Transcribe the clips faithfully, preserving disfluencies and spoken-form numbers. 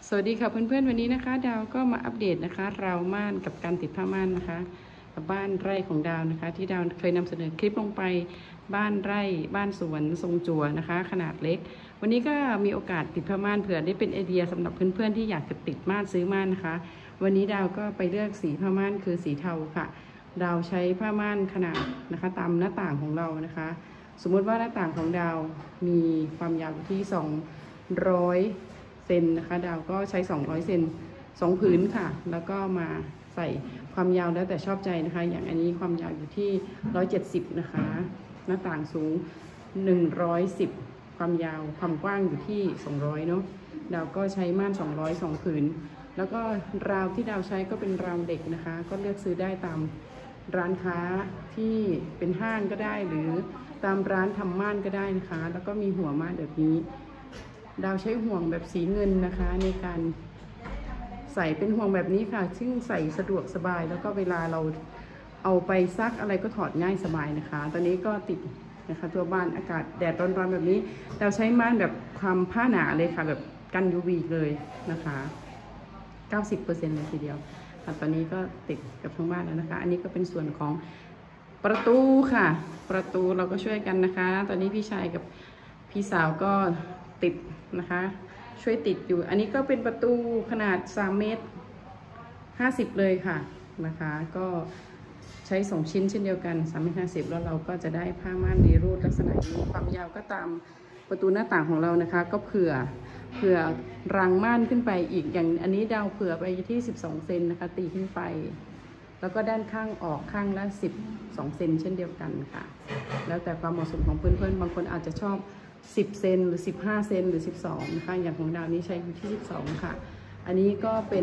สวัสดีค่ะเพื่อนๆวันนี้นะคะดาวก็มาอัปเดตนะคะราวม่านกับการติดผ้าม่านนะคะกับบ้านไร่ของดาวนะคะที่ดาวเคยนำเสนอคลิปลงไปบ้านไร่บ้านสวนทรงจั่วนะคะขนาดเล็กวันนี้ก็มีโอกาสติดผ้าม่านเผื่อได้เป็นไอเดียสำหรับเพื่อนๆที่อยากจะติดม่านซื้อม่านนะคะวันนี้ดาวก็ไปเลือกสีผ้าม่านคือสีเทาค่ะดาวใช้ผ้าม่านขนาดนะคะตามหน้าต่างของเรานะคะสมมติว่าหน้าต่างของดาวมีความยาวที่สองร้อยเซนนะคะดาวก็ใช้สองร้อยเซนสองผืนค่ะแล้วก็มาใส่ความยาวแล้วแต่ชอบใจนะคะอย่างอันนี้ความยาวอยู่ที่หนึ่งร้อยเจ็ดสิบนะคะหน้าต่างสูงหนึ่งร้อยสิบความยาวความกว้างอยู่ที่สองร้อยเนาะดาวก็ใช้ม่านสองร้อยสองผืนแล้วก็ราวที่ดาวใช้ก็เป็นราวเด็กนะคะก็เลือกซื้อได้ตามร้านค้าที่เป็นห้างก็ได้หรือตามร้านทำม่านก็ได้นะคะแล้วก็มีหัวม่านแบบนี้ดาวใช้ห่วงแบบสีเงินนะคะในการใส่เป็นห่วงแบบนี้ค่ะซึ่งใส่สะดวกสบายแล้วก็เวลาเราเอาไปซักอะไรก็ถอดง่ายสบายนะคะตอนนี้ก็ติดนะคะทั่วบ้านอากาศแดดร้อนๆแบบนี้ดาวใช้ม่านแบบความผ้าหนาเลยค่ะแบบกัน ยู วี เลยนะคะ เก้าสิบเปอร์เซ็นต์ เลยทีเดียวตอนนี้ก็ติดกับทั้งบ้านแล้วนะคะอันนี้ก็เป็นส่วนของประตูค่ะประตูเราก็ช่วยกันนะคะตอนนี้พี่ชายกับพี่สาวก็ติดนะคะช่วยติดอยู่อันนี้ก็เป็นประตูขนาดสามเมตรห้าสิบเลยค่ะนะคะก็ใช้สองชิ้นเช่นเดียวกันสามเมตรห้าสิบแล้วเราก็จะได้ผ้าม่านดีรูดลักษณะนี้ความยาวก็ตามประตูหน้าต่างของเรานะคะก็เผื่อเผื่อรังม่านขึ้นไปอีกอย่างอันนี้ดาวเผื่อไปที่สิบสองเซนนะคะตีขึ้นไปแล้วก็ด้านข้างออกข้างละสิบสองเซนเช่นเดียวกันค่ะแล้วแต่ความเหมาะสมของเพื่อนๆบางคนอาจจะชอบสิบเซนหรือสิบห้าเซนหรือสิบสองนะคะอย่างของดาวนี้ใช้อยู่ที่สิบสองค่ะอันนี้ก็เป็น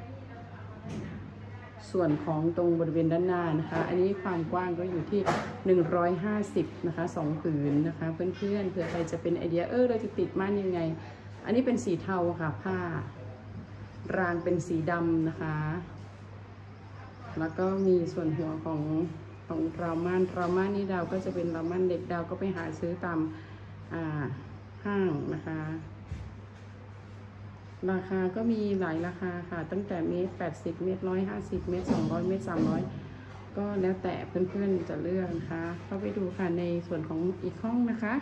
ส่วนของตรงบริเวณด้านหน้านะคะอันนี้ความกว้างก็อยู่ที่หนึ่งร้อยห้าสิบนะคะสองผืนนะคะเพื่อนๆเผื่อใครจะเป็นไอเดียเออเราจะติดม่านยังไงอันนี้เป็นสีเทาค่ะผ้ารางเป็นสีดำนะคะแล้วก็มีส่วนหัวของของราวม่านราวม่านนี่ดาวก็จะเป็นราวม่านเด็กดาวก็ไปหาซื้อตามห้างนะคะราคาก็มีหลายราคาค่ะตั้งแต่เมตรแปดสิบเมตรร้อยห้าสิบเมตรสองร้อยเมตรสามร้อยก็แล้วแต่เพื่อนๆจะเลือกนะคะเข้าไปดูค่ะในส่วนของอีกห้องนะคะ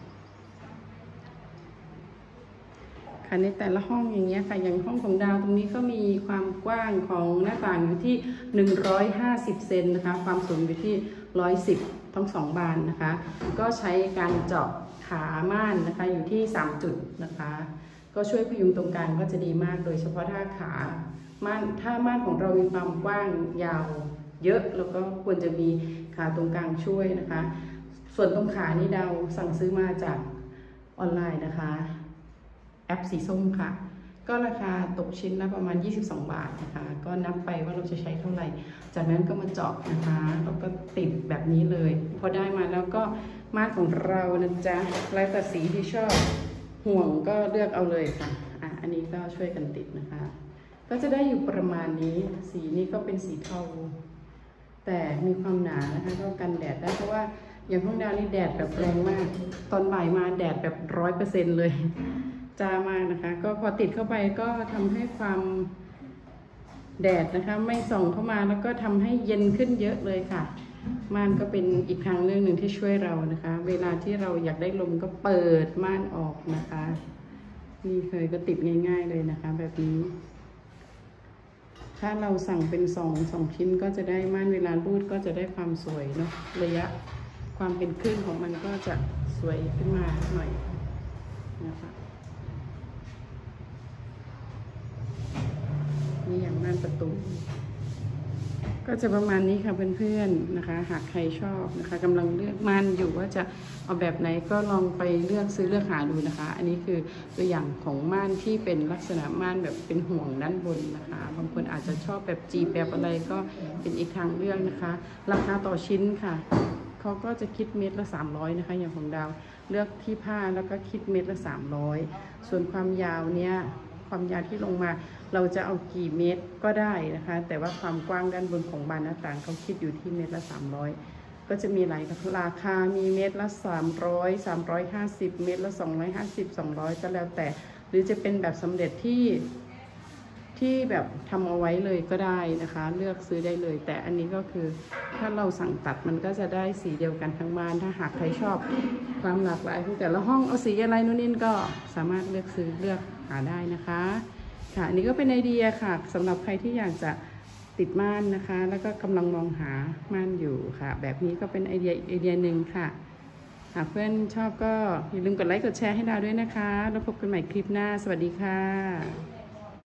ค่ะในแต่ละห้องอย่างเงี้ยค่ะอย่างห้องของดาวตรงนี้ก็มีความกว้างของหน้าต่างอยู่ที่หนึ่งร้อยห้าสิบเซนนะคะความสูงอยู่ที่หนึ่งร้อยสิบทั้งสองบานนะคะก็ใช้การเจาะขาม่านนะคะอยู่ที่สามจุดนะคะก็ช่วยพยุงตรงกลางก็จะดีมากโดยเฉพาะถ้าขาม่านถ้าม่านของเรามีความกว้างยาวเยอะแล้วก็ควรจะมีขาตรงกลางช่วยนะคะส่วนตรงขานี่ดาวสั่งซื้อมาจากออนไลน์นะคะแอปสีส้มค่ะก็ราคาตกชิ้นละประมาณยี่สิบสองบาทนะคะก็นับไปว่าเราจะใช้เท่าไหร่จากนั้นก็มาเจาะนะคะแล้วก็ติดแบบนี้เลยพอได้มาแล้วก็ม่านของเรานะจ๊ะแล้วแต่สีที่ชอบห่วงก็เลือกเอาเลยค่ะอ่ะอันนี้ก็ช่วยกันติดนะคะก็จะได้อยู่ประมาณนี้สีนี้ก็เป็นสีเทาแต่มีความหนานะคะก็กันแดดได้เพราะว่าอย่างห้องดาวนี่แดดแบบแรงมากตอนบ่ายมาแดดแบบร้อยเปอร์เซ็นต์เลยจ้ามากนะคะก็พอติดเข้าไปก็ทำให้ความแดดนะคะไม่ส่องเข้ามาแล้วก็ทำให้เย็นขึ้นเยอะเลยค่ะม่านก็เป็นอีกทางเรื่องหนึ่งที่ช่วยเรานะคะเวลาที่เราอยากได้ลมก็เปิดม่านออกนะคะนี่เคยก็ติดง่ายๆเลยนะคะแบบนี้ถ้าเราสั่งเป็นสองสองชิ้นก็จะได้ม่านเวลารูดก็จะได้ความสวยเนาะระยะความเป็นคลื่นของมันก็จะสวยขึ้นมาหน่อยนะคะนี่อย่างม่านประตูก็จะประมาณนี้ค่ะเพื่อนๆนะคะหากใครชอบนะคะกำลังเลือกม่านอยู่ว่าจะเอาแบบไหนก็ลองไปเลือกซื้อเลือกหาดูนะคะอันนี้คือตัวอย่างของม่านที่เป็นลักษณะม่านแบบเป็นห่วงด้านบนนะคะบางคนอาจจะชอบแบบจีบแบบอะไรก็เป็นอีกทางเลือกนะคะราคาต่อชิ้นค่ะเขาก็จะคิดเม็ดละสามร้อยนะคะอย่างของดาวเลือกที่ผ้าแล้วก็คิดเม็ดละสามร้อยส่วนความยาวเนี้ยความยาวที่ลงมาเราจะเอากี่เมตรก็ได้นะคะแต่ว่าความกว้างด้านบนของบานหน้าต่างเขาคิดอยู่ที่เมตรละสามร้อยก็จะมีหลายราคามีเมตรละสามร้อย สามร้อยห้าสิบเมตรละสองร้อยห้าสิบ สองร้อยก็แล้วแต่หรือจะเป็นแบบสำเร็จที่ที่แบบทำเอาไว้เลยก็ได้นะคะ เลือกซื้อได้เลย แต่อันนี้ก็คือถ้าเราสั่งตัดมันก็จะได้สีเดียวกันทั้งบ้านถ้าหากใครชอบความหลากหลายของแต่ละห้องเอาสีอะไรนู่นนี่ก็สามารถเลือกซื้อเลือกหาได้นะคะค่ะอันนี้ก็เป็นไอเดียค่ะสำหรับใครที่อยากจะติดม่านนะคะ แล้วก็กำลังมองหาม่านอยู่ค่ะ แบบนี้ก็เป็นไอเดียไอเดียหนึ่งค่ะหากเพื่อนชอบก็อย่าลืมกดไลค์กดแชร์ให้ดาวด้วยนะคะแล้วพบกันใหม่คลิปหน้าสวัสดีค่ะ